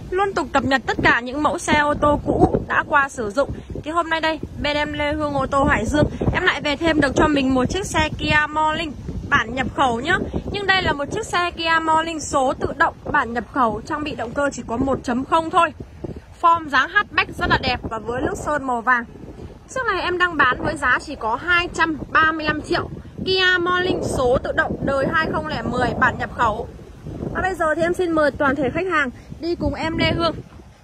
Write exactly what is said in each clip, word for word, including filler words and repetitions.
Luôn tục cập nhật tất cả những mẫu xe ô tô cũ đã qua sử dụng. Thì hôm nay đây, bên em Lê Hương ô tô Hải Dương, em lại về thêm được cho mình một chiếc xe Kia Morning bản nhập khẩu nhá. Nhưng đây là một chiếc xe Kia Morning số tự động bản nhập khẩu, trang bị động cơ chỉ có một chấm không thôi. Form dáng hatchback rất là đẹp và với nước sơn màu vàng. Chiếc này em đang bán với giá chỉ có hai trăm ba mươi lăm triệu. Kia Morning số tự động đời hai không không không bản nhập khẩu. Và bây giờ thì em xin mời toàn thể khách hàng đi cùng em Lê Hương,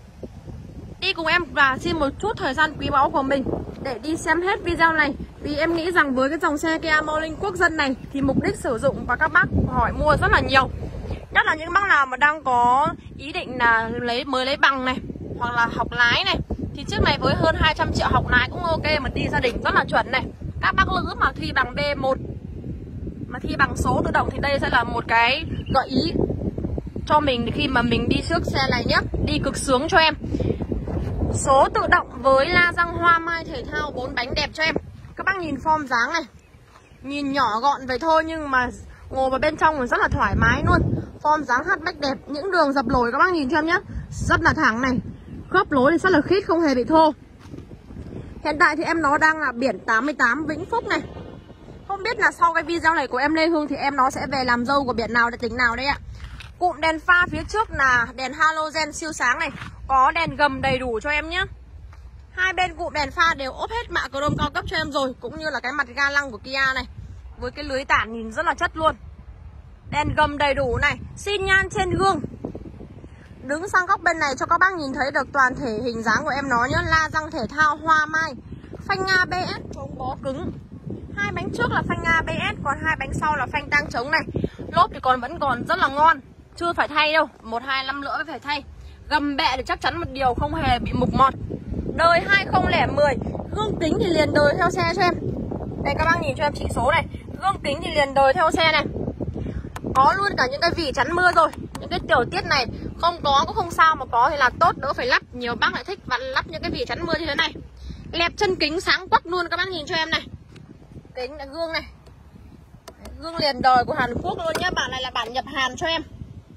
đi cùng em và xin một chút thời gian quý báu của mình để đi xem hết video này. Vì em nghĩ rằng với cái dòng xe Kia Morning quốc dân này thì mục đích sử dụng và các bác hỏi mua rất là nhiều. Nhất là những bác nào mà đang có ý định là lấy mới lấy bằng này, hoặc là học lái này, thì chiếc này với hơn hai trăm triệu học lái cũng ok mà đi gia đình rất là chuẩn này. Các bác nữ mà thi bằng B một, mà thi bằng số tự động thì đây sẽ là một cái gợi ý cho mình khi mà mình đi trước xe này nhé. Đi cực sướng cho em. Số tự động với la răng hoa mai thể thao bốn bánh đẹp cho em. Các bác nhìn form dáng này, nhìn nhỏ gọn vậy thôi nhưng mà ngồi vào bên trong rất là thoải mái luôn. Form dáng hatchback đẹp, những đường dập lồi các bác nhìn cho em nhé, rất là thẳng này. Khớp lối thì rất là khít, không hề bị thô. Hiện tại thì em nó đang là biển tám mươi tám Vĩnh Phúc này. Không biết là sau cái video này của em Lê Hương thì em nó sẽ về làm dâu của biển nào để tỉnh nào đây ạ. Cụm đèn pha phía trước là đèn halogen siêu sáng này, có đèn gầm đầy đủ cho em nhé. Hai bên cụm đèn pha đều ốp hết mạ chrome cao cấp cho em rồi, cũng như là cái mặt ga lăng của Kia này, với cái lưới tản nhìn rất là chất luôn. Đèn gầm đầy đủ này, xi nhan trên gương. Đứng sang góc bên này cho các bác nhìn thấy được toàn thể hình dáng của em nó nhé. La răng thể thao hoa mai, phanh a bê ét chống bó cứng. Hai bánh trước là phanh a bê ét, còn hai bánh sau là phanh tang chống này. Lốp thì còn vẫn còn rất là ngon, chưa phải thay đâu, một hai năm nữa mới phải thay. Gầm bẹ thì chắc chắn một điều không hề bị mục mọt. Đời hai không không một, gương kính thì liền đời theo xe cho em. Đây các bác nhìn cho em chỉ số này, gương kính thì liền đời theo xe này. Có luôn cả những cái vỉ chắn mưa rồi. Những cái tiểu tiết này không có cũng không sao, mà có thì là tốt, đỡ phải lắp. Nhiều bác lại thích và lắp những cái vỉ chắn mưa như thế này. Lẹp chân kính sáng quắc luôn các bác nhìn cho em này. Kính là gương này, gương liền đời của Hàn Quốc luôn nhé. Bản này là bản nhập Hàn cho em.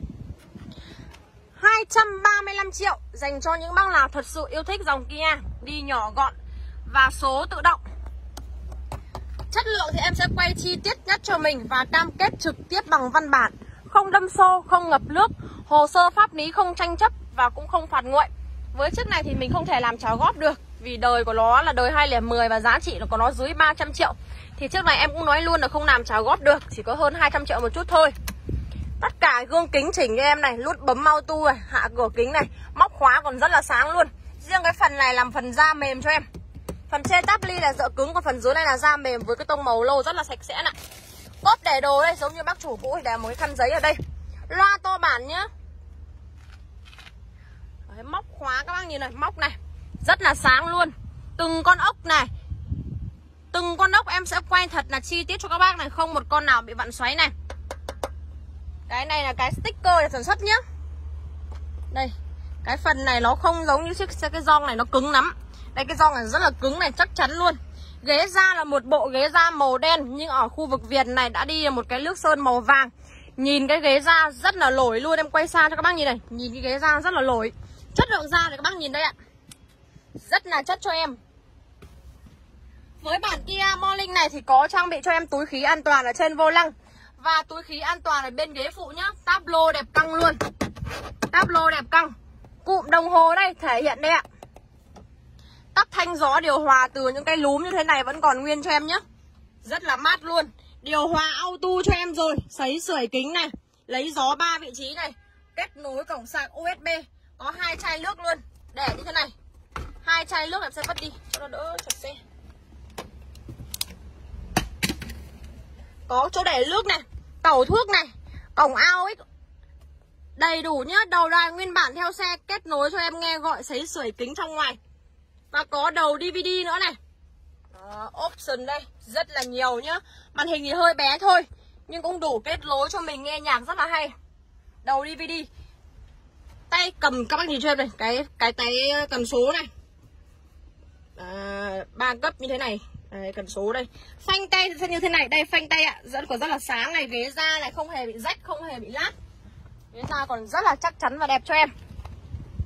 Hai trăm ba mươi lăm triệu dành cho những bác nào thật sự yêu thích dòng Kia, đi nhỏ gọn và số tự động. Chất lượng thì em sẽ quay chi tiết nhất cho mình và cam kết trực tiếp bằng văn bản, không đâm xô, không ngập nước, hồ sơ pháp lý không tranh chấp và cũng không phạt nguội. Với chiếc này thì mình không thể làm trả góp được, vì đời của nó là đời hai không một không và giá trị của nó dưới ba trăm triệu. Thì chiếc này em cũng nói luôn là không làm trả góp được, chỉ có hơn hai trăm triệu một chút thôi. Tất cả gương kính chỉnh cho em này, nút bấm auto này, hạ cửa kính này, móc khóa còn rất là sáng luôn. Riêng cái phần này làm phần da mềm cho em. Phần trên táp ly là dỡ cứng, còn phần dưới này là da mềm với cái tông màu lô rất là sạch sẽ này. Cốp để đồ đây, giống như bác chủ cũ thì để một cái khăn giấy ở đây. Loa to bản nhá. Đấy, móc khóa các bác nhìn này, móc này rất là sáng luôn. Từng con ốc này, từng con ốc em sẽ quay thật là chi tiết cho các bác này, không một con nào bị vặn xoáy này. Cái này là cái sticker để sản xuất nhá. Đây, cái phần này nó không giống như chiếc xe, cái gioăng này nó cứng lắm. Đây, cái gioăng này rất là cứng này, chắc chắn luôn. Ghế da là một bộ ghế da màu đen, nhưng ở khu vực viền này đã đi một cái nước sơn màu vàng. Nhìn cái ghế da rất là nổi luôn, em quay xa cho các bác nhìn này. Nhìn cái ghế da rất là nổi. Chất lượng da này các bác nhìn đây ạ, rất là chất cho em. Với bản Kia Morning này thì có trang bị cho em túi khí an toàn ở trên vô lăng và túi khí an toàn ở bên ghế phụ nhá. Táp lô đẹp căng luôn, táp lô đẹp căng. Cụm đồng hồ đây thể hiện đây ạ. Tắp thanh gió điều hòa từ những cái lúm như thế này vẫn còn nguyên cho em nhé, rất là mát luôn. Điều hòa auto cho em rồi, sấy sưởi kính này, lấy gió ba vị trí này, kết nối cổng sạc u ét bê, có hai chai nước luôn, để như thế này. Hai chai nước em sẽ vứt đi cho nó đỡ chật xe. Có chỗ để nước này, tẩu thuốc này, cổng ao ấy đầy đủ nhá. Đầu đài nguyên bản theo xe, kết nối cho em nghe gọi, sấy sưởi kính trong ngoài. Và có đầu đê vê đê nữa này. Đó, option đây rất là nhiều nhá. Màn hình thì hơi bé thôi, nhưng cũng đủ kết nối cho mình nghe nhạc rất là hay. Đầu đê vê đê. Tay cầm các bác nhìn cho em này, cái cái tay cầm số này, à, ba cấp như thế này. Đây, cần số đây. Phanh tay sẽ như thế này. Đây phanh tay ạ, vẫn còn rất là sáng này. Ghế da này không hề bị rách, không hề bị lát. Ghế da còn rất là chắc chắn và đẹp cho em.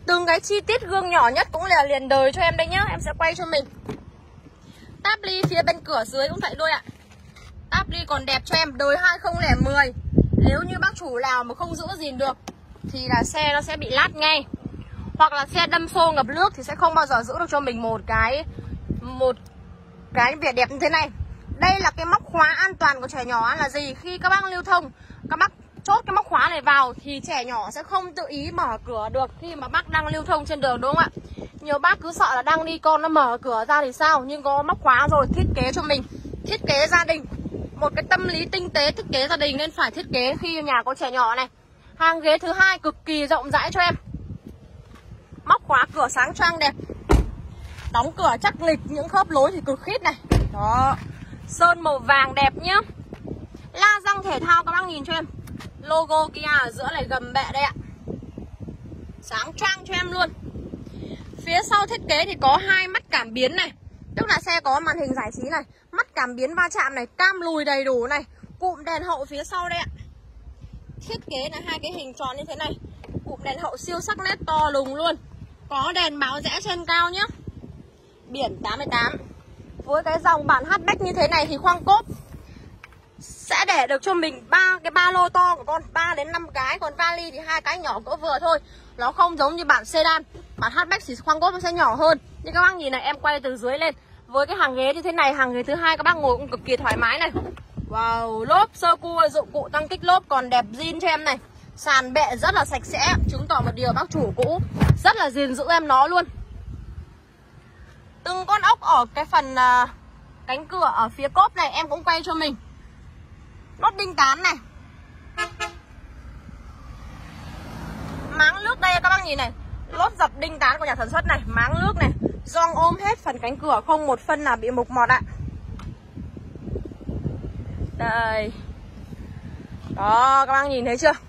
Từng cái chi tiết gương nhỏ nhất cũng là liền đời cho em đây nhá. Em sẽ quay cho mình. Táp ly phía bên cửa dưới cũng vậy luôn ạ. Táp ly còn đẹp cho em, đời hai không không một. Nếu như bác chủ nào mà không giữ gìn được thì là xe nó sẽ bị lát ngay. Hoặc là xe đâm xô ngập nước thì sẽ không bao giờ giữ được cho mình một cái Một cái vẻ đẹp như thế này. Đây là cái móc khóa an toàn của trẻ nhỏ là gì? Khi các bác lưu thông, các bác chốt cái móc khóa này vào thì trẻ nhỏ sẽ không tự ý mở cửa được khi mà bác đang lưu thông trên đường, đúng không ạ? Nhiều bác cứ sợ là đang đi con nó mở cửa ra thì sao, nhưng có móc khóa rồi. Thiết kế cho mình, thiết kế gia đình, một cái tâm lý tinh tế thiết kế gia đình nên phải thiết kế khi nhà có trẻ nhỏ này. Hàng ghế thứ hai cực kỳ rộng rãi cho em, móc khóa cửa sáng choang đẹp, đóng cửa chắc lịch, những khớp lối thì cực khít này. Đó, sơn màu vàng đẹp nhá. La răng thể thao các bác nhìn cho em, logo Kia ở giữa này, gầm bẹ đây ạ, sáng choang cho em luôn. Phía sau thiết kế thì có hai mắt cảm biến này, tức là xe có màn hình giải trí này, mắt cảm biến va chạm này, cam lùi đầy đủ này, cụm đèn hậu phía sau đây ạ. Thiết kế là hai cái hình tròn như thế này, cụm đèn hậu siêu sắc nét to lùng luôn. Có đèn báo rẽ trên cao nhá. Biển tám mươi tám. Với cái dòng bản hatchback như thế này thì khoang cốp sẽ để được cho mình ba cái ba lô to của con, ba đến năm cái, còn vali thì hai cái nhỏ cỡ vừa thôi. Nó không giống như bản sedan. Bản hatchback thì khoang cốp nó sẽ nhỏ hơn. Nhưng các bác nhìn này, em quay từ dưới lên. Với cái hàng ghế như thế này, hàng ghế thứ hai các bác ngồi cũng cực kỳ thoải mái này. Wow, lốp sơ cua, dụng cụ tăng kích lốp còn đẹp zin cho em này. Sàn bệ rất là sạch sẽ, chứng tỏ một điều bác chủ cũ rất là gìn giữ em nó luôn. Từng con ốc ở cái phần uh, cánh cửa ở phía cốp này em cũng quay cho mình. Lót đinh tán này, máng nước đây các bác nhìn này, lót dập đinh tán của nhà sản xuất này, máng nước này, gioăng ôm hết phần cánh cửa, không một phân nào bị mục mọt ạ. Đây, đó các bác nhìn thấy chưa,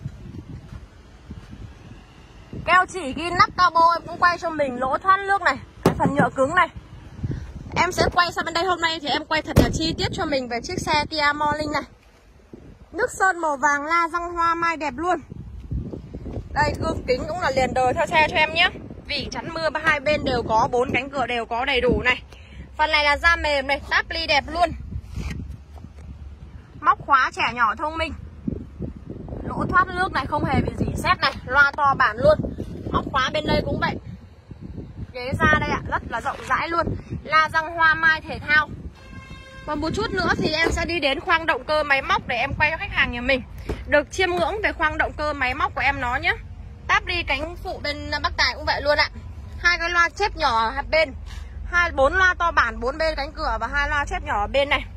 keo chỉ ghi nắp cabo em cũng quay cho mình, lỗ thoát nước này, cái phần nhựa cứng này. Em sẽ quay sang bên đây, hôm nay thì em quay thật là chi tiết cho mình về chiếc xe Kia Morning này. Nước sơn màu vàng la răng hoa mai đẹp luôn. Đây, gương kính cũng là liền đời theo xe cho em nhé. Vỉ chắn mưa hai bên đều có, bốn cánh cửa đều có đầy đủ này. Phần này là da mềm này, táp ly đẹp luôn. Móc khóa trẻ nhỏ thông minh. Lỗ thoát nước này không hề bị rỉ sét này, loa to bản luôn. Móc khóa bên đây cũng vậy. Ghế da đây ạ, rất là rộng rãi luôn. La răng hoa mai thể thao. Còn một chút nữa thì em sẽ đi đến khoang động cơ máy móc để em quay cho khách hàng nhà mình được chiêm ngưỡng về khoang động cơ máy móc của em nó nhé. Táp đi cánh phụ bên bác Tài cũng vậy luôn ạ. Hai cái loa chép nhỏ hai bên, hai bốn loa to bản bốn bên cánh cửa và hai loa chép nhỏ ở bên này.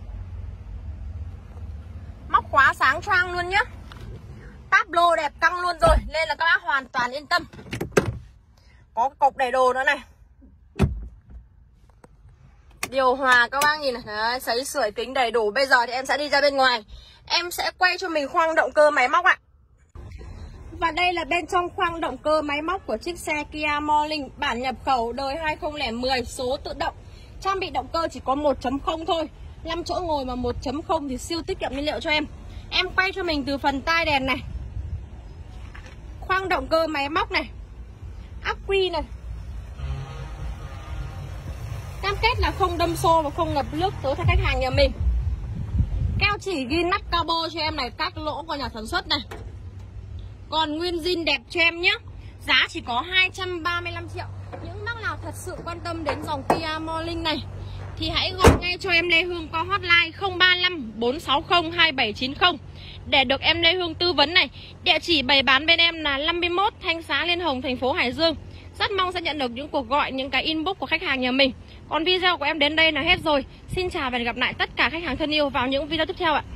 Móc khóa sáng choang luôn nhé. Táp lô đẹp căng luôn rồi nên là các bác hoàn toàn yên tâm. Có cục để đồ nữa này. Điều hòa các bác nhìn này, đấy, sấy sưởi kính đầy đủ. Bây giờ thì em sẽ đi ra bên ngoài, em sẽ quay cho mình khoang động cơ máy móc ạ. Và đây là bên trong khoang động cơ máy móc của chiếc xe Kia Morning bản nhập khẩu đời hai không không một, số tự động. Trang bị động cơ chỉ có một chấm không thôi, năm chỗ ngồi mà một chấm không thì siêu tiết kiệm nhiên liệu cho em. Em quay cho mình từ phần tai đèn này, khoang động cơ máy móc này, ắc quy này. Cam kết là không đâm xô và không ngập nước tới khách hàng nhà mình. Keo chỉ ghi nắp cabo cho em này, các lỗ của nhà sản xuất này. Còn nguyên zin đẹp cho em nhé. Giá chỉ có hai trăm ba mươi lăm triệu. Những bác nào thật sự quan tâm đến dòng Kia Morning này thì hãy gọi ngay cho em Lê Hương qua hotline không ba năm bốn sáu không hai bảy chín không để được em Lê Hương tư vấn này. Địa chỉ bày bán bên em là năm mươi mốt Thanh Xá Liên Hồng, thành phố Hải Dương. Rất mong sẽ nhận được những cuộc gọi, những cái inbox của khách hàng nhà mình. Còn video của em đến đây là hết rồi. Xin chào và hẹn gặp lại tất cả khách hàng thân yêu vào những video tiếp theo ạ.